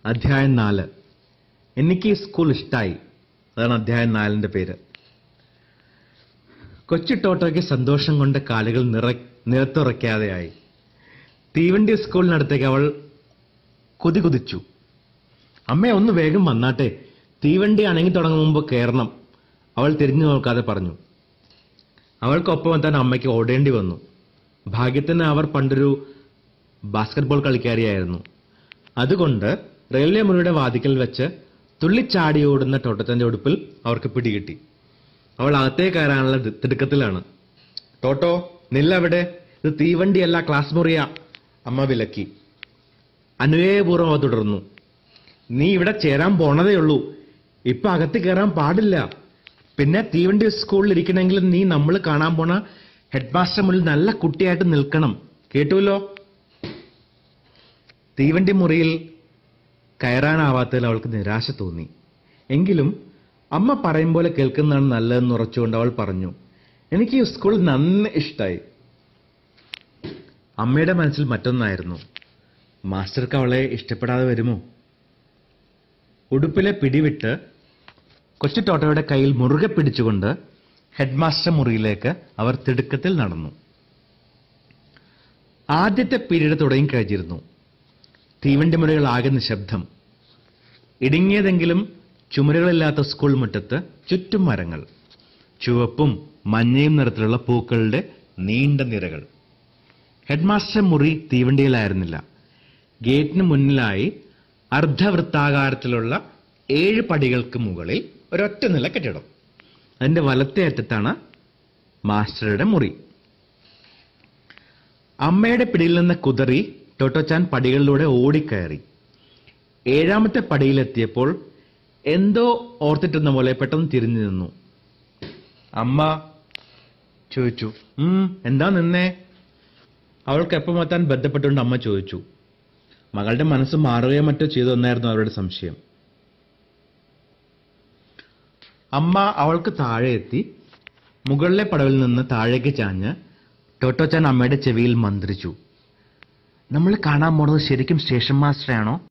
അധ്യായം 4. എനിക്ക് ഈ സ്കൂൾ ഇഷ്ടായി. അതാണ് അധ്യായം 4ന്റെ പേര്. കൊച്ചു ടോട്ടോയ്ക്ക് സന്തോഷം കൊണ്ട് കാലുകൾ നിലത്തുറയ്ക്കാതെയായി. തീവണ്ടി സ്കൂളിനടുത്തേക്ക് അവൾ കുതിച്ചു. അമ്മേ, ഒന്ന് വേഗം വന്നാട്ടെ, തീവണ്ടി അണങ്ങി തുടങ്ങും മുമ്പ് കയറണം, അവൾ തിരിഞ്ഞു നോക്കാതെ പറഞ്ഞു. അവൾക്കൊപ്പം എത്താൻ അമ്മയ്ക്ക് ഓടേണ്ടി വന്നു. ഭാഗ്യത്തിന് അവർ പണ്ടൊരു ബാസ്കറ്റ്ബോൾ കളിക്കാരിയായിരുന്നു. അതുകൊണ്ട് റെയിൽവേ മുറിയുടെ വാതിക്കൽ വെച്ച് തുള്ളിച്ചാടി ഓടുന്ന ടോട്ടോച്ചന്റെ ഉടുപ്പിൽ അവർക്ക് പിടികിട്ടി. അവൾ അകത്തേ കയറാനുള്ള തിടുക്കത്തിലാണ്. ടോട്ടോ, നില്ലവിടെ, ഇത് തീവണ്ടിയല്ല, ക്ലാസ് മുറിയാ, അമ്മ വിലക്കി. അനുനയപൂർവ്വം അവ തുടർന്നു. നീ ഇവിടെ ചേരാൻ പോണതേയുള്ളൂ, ഇപ്പൊ അകത്ത് കയറാൻ പാടില്ല. പിന്നെ തീവണ്ടി സ്കൂളിൽ ഇരിക്കണമെങ്കിൽ നീ നമ്മൾ കാണാൻ പോണ ഹെഡ് മാസ്റ്റർ മുന്നിൽ നല്ല കുട്ടിയായിട്ട് നിൽക്കണം, കേട്ടുവല്ലോ. തീവണ്ടി മുറിയിൽ കയറാനാവാത്തതിൽ അവൾക്ക് നിരാശ തോന്നി. എങ്കിലും അമ്മ പറയും പോലെ കേൾക്കുന്നതാണ് നല്ലതെന്ന് ഉറച്ചുകൊണ്ട് അവൾ പറഞ്ഞു, എനിക്ക് ഈ സ്കൂൾ നന്ന ഇഷ്ടായി. അമ്മയുടെ മനസ്സിൽ മറ്റൊന്നായിരുന്നു, മാസ്റ്റർക്ക് അവളെ ഇഷ്ടപ്പെടാതെ വരുമോ? ഉടുപ്പിലെ പിടിവിട്ട് കൊച്ചു ടോട്ടോയുടെ കയ്യിൽ മുറുകെ പിടിച്ചുകൊണ്ട് ഹെഡ് മാസ്റ്റർ മുറിയിലേക്ക് അവർ തിടുക്കത്തിൽ നടന്നു. ആദ്യത്തെ പീരീഡ് തുടങ്ങിക്കഴിഞ്ഞിരുന്നു. തീവണ്ടി മുറികൾ ആകെ നിശബ്ദം. ഇടുങ്ങിയതെങ്കിലും ചുമരുകളില്ലാത്ത സ്കൂൾ മുറ്റത്ത് ചുറ്റും മരങ്ങൾ, ചുവപ്പും മഞ്ഞയും നിറത്തിലുള്ള പൂക്കളുടെ നീണ്ട നിരകൾ. ഹെഡ് മാസ്റ്റർ മുറി തീവണ്ടിയിലായിരുന്നില്ല. ഗേറ്റിന് മുന്നിലായി അർദ്ധവൃത്താകാരത്തിലുള്ള 7 പടികൾക്ക് മുകളിൽ ഒരൊറ്റ നില കെട്ടിടം. അതിന്റെ വലത്തേ അറ്റത്താണ് മാസ്റ്ററുടെ മുറി. അമ്മയുടെ പിടിയിൽ നിന്ന് കുതറി ടോട്ടോച്ചാൻ പടികളിലൂടെ ഓടിക്കയറി. 7ാമത്തെ പടിയിലെത്തിയപ്പോൾ എന്തോ ഓർത്തിട്ടുന്ന പോലെ പെട്ടെന്ന് തിരിഞ്ഞു നിന്നു. അമ്മ ചോദിച്ചു. എന്താ നിന്നേ? അവൾക്ക് എപ്പം എത്താൻ ബന്ധപ്പെട്ടുകൊണ്ട് അമ്മ ചോദിച്ചു. മകളുടെ മനസ്സ് മാറുകയോ മറ്റോ ചെയ്തു എന്നായിരുന്നു അവരുടെ സംശയം. അമ്മ അവൾക്ക് താഴെ എത്തി മുകളിലെ പടവിൽ നിന്ന് താഴേക്ക് ചാഞ്ഞ് ടോട്ടോച്ചാൻ അമ്മയുടെ ചെവിയിൽ മന്ത്രിച്ചു. നമ്മൾ കാണാൻ പോണത് ശരിക്കും സ്റ്റേഷൻ മാസ്റ്ററാണോ?